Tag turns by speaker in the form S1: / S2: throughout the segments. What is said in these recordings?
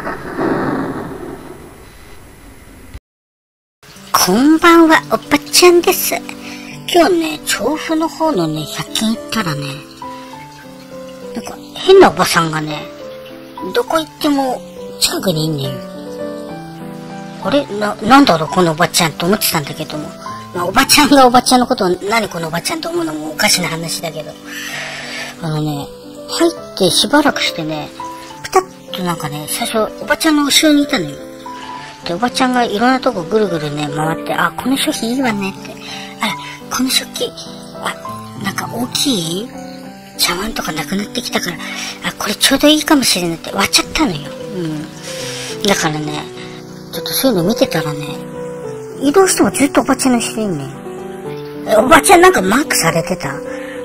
S1: こんばんは、おばちゃんです。今日ね、調布の方のね、100均行ったらね、なんか変なおばさんがね、どこ行っても近くにいんねんよ。あれなんだろうこのおばちゃんと思ってたんだけども、まあ、おばちゃんがおばちゃんのことを何このおばちゃんと思うのもおかしな話だけど、入ってしばらくしてね、ピタッとなんかね、最初おばちゃんの後ろにいたのよ。で、おばちゃんがいろんなとこぐるぐるね、回って、あ、この商品いいわねって。あら、この食器、なんか大きい茶碗とかなくなってきたから、これちょうどいいかもしれないって割っちゃったのよ。だからね、ちょっとそういうの見てたらね、移動してもずっとおばちゃんの後ろにね、おばちゃんなんかマークされてた。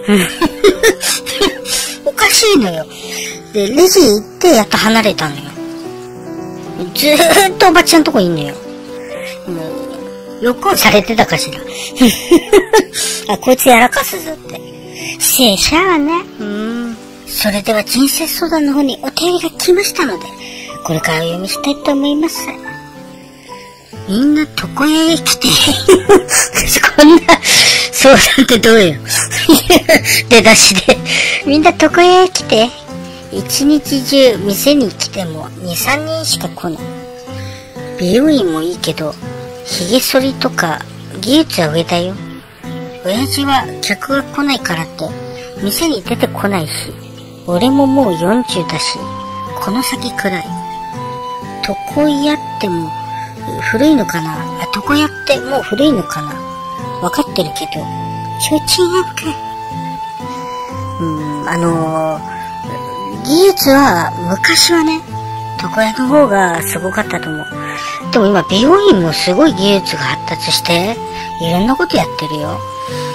S1: おかしいのよ。で、レジ行ってやっと離れたのよ。ずーっとおばちゃんとこいんのよ。録音されてたかしら。こいつやらかすぞって。失礼しちゃうわね。それでは人生相談の方にお手入れが来ましたので、これからお読みしたいと思います。みんな床屋へ来て。こんな相談ってどうよ。出だしで。みんな床屋へ来て。一日中店に来ても 2,3 人しか来ない。美容院もいいけど、髭剃りとか技術は上だよ。親父は客が来ないからって店に出てこないし、俺ももう40だし、この先暗い。床屋っても古いのかな。床屋ってもう古いのかな。わかってるけど、ちょいちんやんか。技術は昔はね、床屋の方がすごかったと思う。でも今美容院もすごい技術が発達していろんなことやってるよ。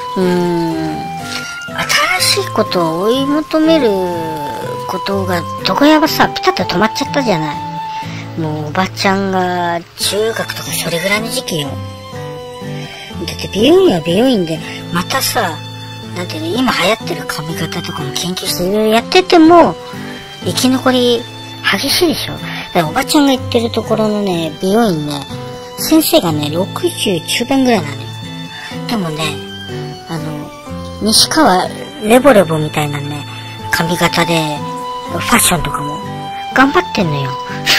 S1: 新しいことを追い求めることが床屋はさ、ピタッと止まっちゃったじゃない。もうおばちゃんが中学とかそれぐらいの時期よ。だって美容院は美容院でまたさ、なんていうの、今流行ってる髪型とかも研究していろいろやってても生き残り激しいでしょ。だからおばちゃんが行ってるところのね、美容院ね、先生がね60中盤ぐらいなのよ。でもね、西川レボレボみたいなね髪型でファッションとかも頑張ってんのよ。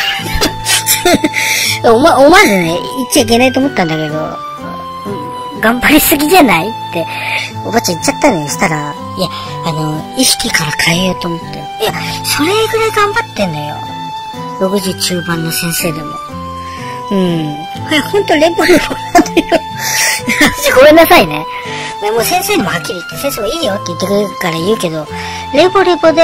S1: 思わずね言っちゃいけないと思ったんだけど、頑張りすぎじゃないっておばちゃん言っちゃったのよ。したら、いや意識から変えようと思って、いやそれぐらい頑張ってんのよ、60中盤の先生でも。これほんとレボレボなんだよ。ごめんなさいね。もう先生にもはっきり言って、先生もいいよって言ってくれるから言うけど、レボレボで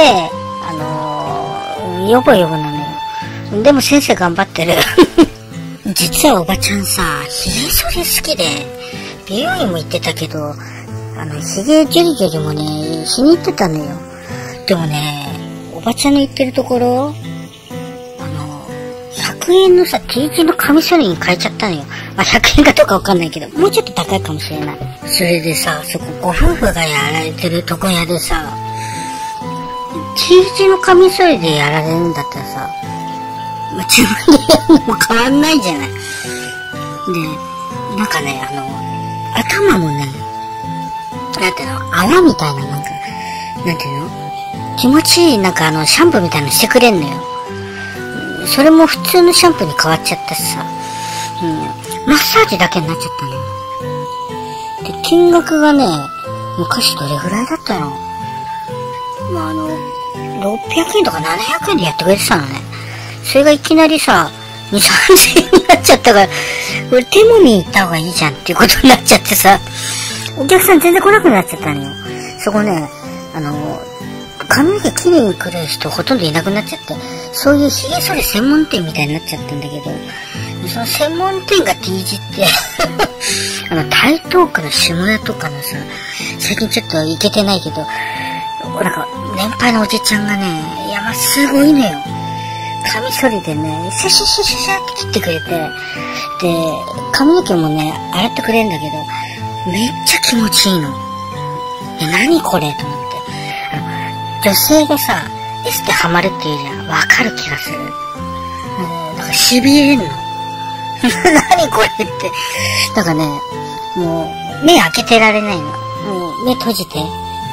S1: ヨボヨボなのよ。でも先生頑張ってる。実はおばちゃんさ、髭剃り好きで美容院も行ってたけど、髭ジュリジュリもね気に入ってたのよ。でもね、おばちゃんの行ってるところ、100円のさ T 字のカミソリに変えちゃったのよ。100円かどうかわかんないけど、もうちょっと高いかもしれない。それでさ、そこご夫婦がやられてる床屋でさ、T 字のカミソリでやられるんだったらさ、自分でやるのも変わんないじゃない。で、なんかね、頭もね、なんていうの、泡みたいな、なんか、なんていうの、気持ちいい、なんかシャンプーみたいなのしてくれんのよ。それも普通のシャンプーに変わっちゃったしさ、マッサージだけになっちゃったのよ。で、金額がね、昔どれぐらいだったの？600円とか700円でやってくれてたのね。それがいきなりさ、2、3000円になっちゃったから、これ手もみ行った方がいいじゃんっていうことになっちゃってさ、お客さん全然来なくなっちゃったのよ。そこね、髪の毛きれいにくれる人ほとんどいなくなっちゃって、そういう髭剃り専門店みたいになっちゃったんだけど、その専門店が T 字って台東区の下田とかのさ、最近ちょっと行けてないけど、なんか年配のおじちゃんがね、すごいのよ。カミソリでね、シャシャシャシャシャって切ってくれて、で髪の毛もね洗ってくれるんだけど、めっちゃ気持ちいいの。何これと思って、女性がさエステハマるっていうじゃん、わかる気がする。 痺れんの。何これって。だからね、もう、目開けてられないの。もう、目閉じて。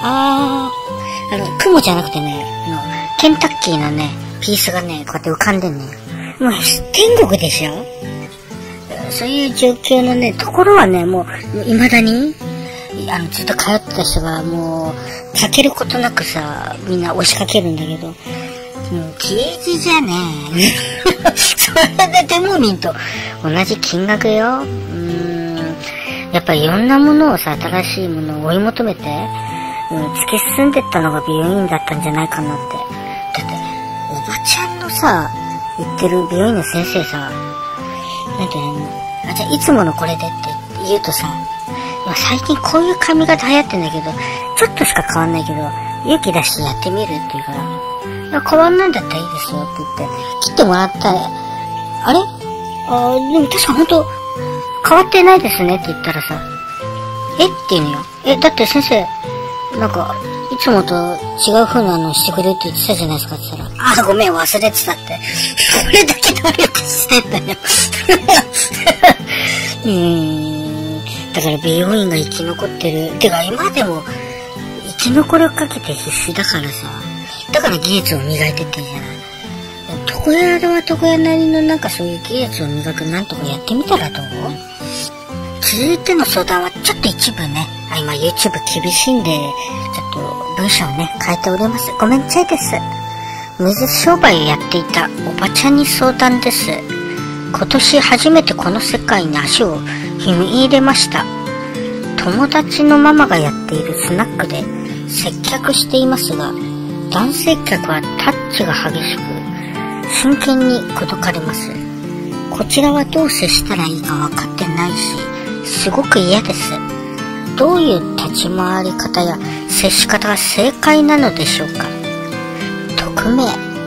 S1: 雲じゃなくてね、ケンタッキーのね、ピースがね、こうやって浮かんでんね。もう、天国でしょ？そういう状況のね、ところはね、もう、未だに、ずっと通ってた人が、もう、避けることなくさ、みんな押しかけるんだけど、もう、刑事じゃねえ。それでデモミンと同じ金額よ。やっぱりいろんなものをさ、新しいものを追い求めて、突き進んでったのが美容院だったんじゃないかなって。だって、おばちゃんのさ、言ってる美容院の先生さ、なんていうの、じゃあいつものこれでって言うとさ、最近こういう髪型流行ってんだけど、ちょっとしか変わんないけど、勇気出してやってみるって言うから、変わんないんだったらいいですよって言って、切ってもらったら、あれ？でも確かほんと、変わってないですねって言ったらさ、えって言うのよ。だって先生、なんか、いつもと違う風なのしてくれって言ってたじゃないですかって言ったら、ごめん忘れてたって。これだけ努力してんだよ。だから美容院が生き残ってる。てか今でも生き残りをかけて必死だからさ。だから技術を磨いてってんじゃない。床屋は床屋なりのなんかそういう技術を磨くなんとかやってみたらどう？続いての相談はちょっと一部ね、今 YouTube 厳しいんで、ちょっと文章をね、変えております。ごめんちゃいです。水商売をやっていたおばちゃんに相談です。今年初めてこの世界に足を踏み入れました。友達のママがやっているスナックで接客していますが、男性客はタッチが激しく、真剣に口説かれます。こちらはどう接したらいいか分かってないし、すごく嫌です。どういう立ち回り方や接し方が正解なのでしょうか。匿名。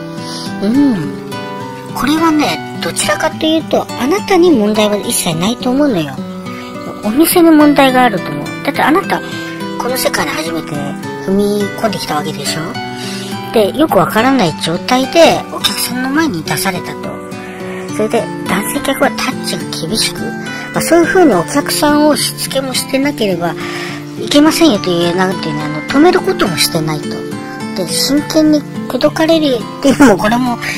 S1: これはね、どちらかというとあなたに問題は一切ないと思うのよ。お店に問題があると思う。だってあなたこの世界に初めて踏み込んできたわけでしょ。で、よくわからない状態でお客さんの前に出されたと。それで男性客はタッチが厳しく、そういう風にお客さんをしつけもしてなければいけませんよという、なんていうの、止めることもしてないと。で、真剣に口説かれるっていうのも、これも、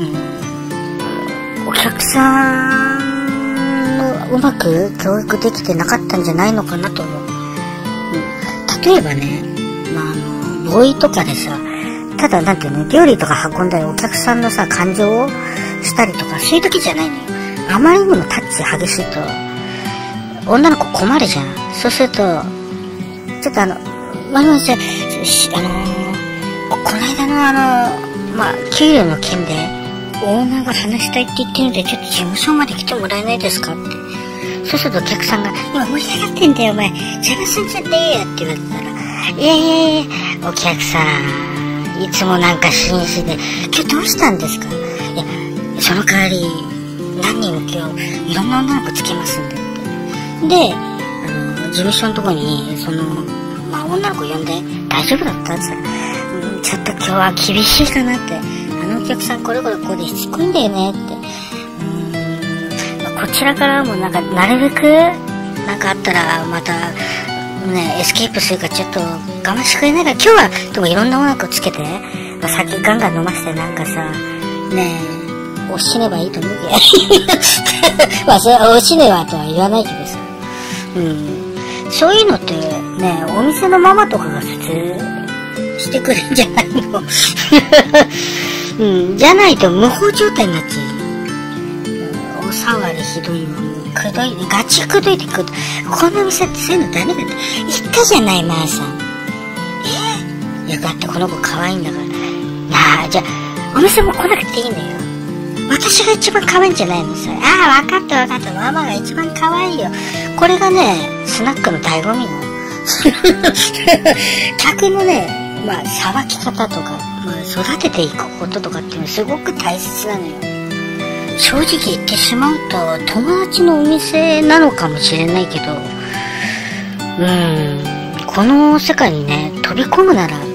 S1: お客さんのうまく教育できてなかったんじゃないのかなと思う。例えばね、ボーイとかでさ、ただなんていうの、料理とか運んだりお客さんのさ、感情をしたりとか、そういう時じゃないのよ。あまりにもタッチ激しいと、女の子困るじゃん。そうすると、ちょっともしもし、この間の給料の件で、オーナーが話したいって言ってるので、ちょっと事務所まで来てもらえないですかって。そうするとお客さんが、今盛り上がってんだよお前、邪魔すんじゃねえよって言われたら、いやお客さん、いつもなんか紳士で、今日どうしたんですか？いや、その代わり、何人も今日いろんな女の子つけますんでって。で、事務所のとこに女の子呼んで大丈夫だったって言ったら、ちょっと今日は厳しいかなって。お客さんこれこれこうでしつこいんだよねって。こちらからもなんかなるべくなんかあったらまたねエスケープするからちょっと我慢してくれないから、今日はでもいろんな女の子つけて、酒ガンガン飲ませてなんかさねえおしねばいいと思うけどそれはおしねばとは言わないけどさ、そういうのってねお店のママとかが普通してくれるんじゃないのじゃないと無法状態になっちゃう。お触りひどいのにくどいガチくどいてくる。この店ってそういうのダメだって言ったじゃないマーさん。いやだってこの子可愛いんだからなあ。じゃあお店も来なくていいのよ。私が一番可愛いんじゃないのさ。ああ分かった分かった、ママが一番可愛いよ。これがねスナックの醍醐味なの客のねさばき方とか、育てていくこととかっていうのはすごく大切なのよ。正直言ってしまうと友達のお店なのかもしれないけど、この世界にね飛び込むなら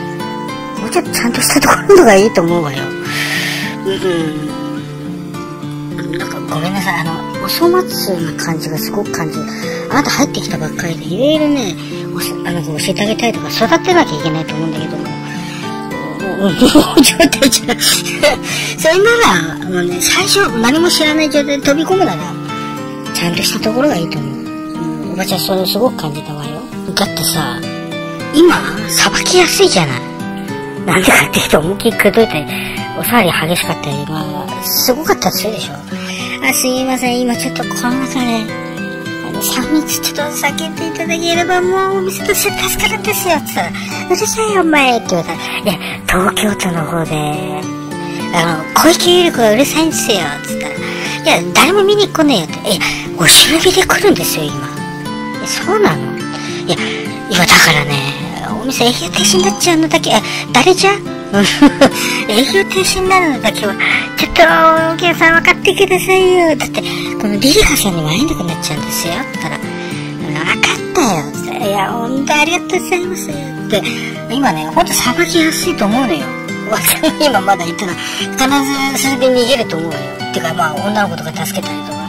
S1: もうちょっとちゃんとしたところのがいいと思うわよ。 なんかごめんなさい、お粗末な感じがすごく感じる。あなた入ってきたばっかりで、いろいろね、教えてあげたいとか、育てなきゃいけないと思うんだけども、もう状態じゃそれなら、もうね、最初、何も知らない状態で飛び込むなら、ちゃんとしたところがいいと思う。おばちゃん、それをすごく感じたわよ。だってさ、今、さばきやすいじゃない。なんでかっていうと、思いっきりくどいたり、お触り激しかったり、すごかったりするでしょ。すいません、今ちょっとこの中で、3密ちょっと避けていただければ、もうお店として助かるんですよ、つったら、うるさいよ、お前って言われたら、いや、東京都の方で、小池百合子がうるさいんですよ、つったら、いや、誰も見に来ねえよって、お忍びで来るんですよ、今。そうなの？いや、だからね、お店営業停止になっちゃうのだけ、誰じゃ営業停止になるのだけは、ちょっと、お客さん分かってくださいよ。だって、このリリカさんにも会えなくなっちゃうんですよ。って言ったら、分かったよ。って、いや、ほんとありがとうございますよ。って、今ね、ほんとさばきやすいと思うのよ。今まだ言ってたら、必ずそれで逃げると思うよ。ってか、女の子とか助けたりとか。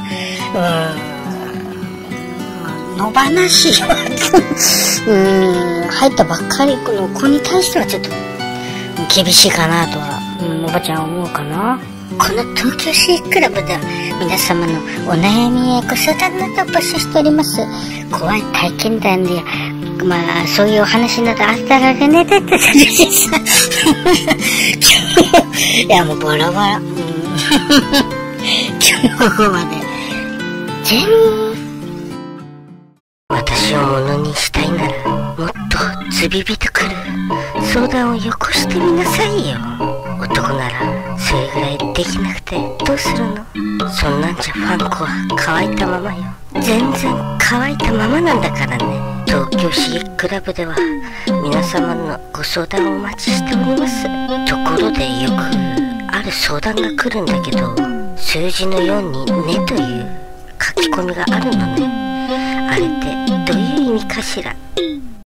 S1: 野放し入ったばっかりの子に対してはちょっと厳しいかなとは、おばちゃん思うかな。この東京シークラブでは皆様のお悩みやご相談などを募集しております。怖い体験談で、そういうお話などあったらでね、だってさ、いや、もうボロボロ。今日まで。私をものにしたいなら、もっとズビビとくる相談をよこしてみなさいよ。男ならそれぐらいできなくてどうするの？そんなんじゃファンコは乾いたままよ。全然乾いたままなんだからね。東京シークラブでは皆様のご相談をお待ちしております。ところでよくある相談が来るんだけど、数字の4にねという書き込みがあるのね。あれってどういう意味かしら？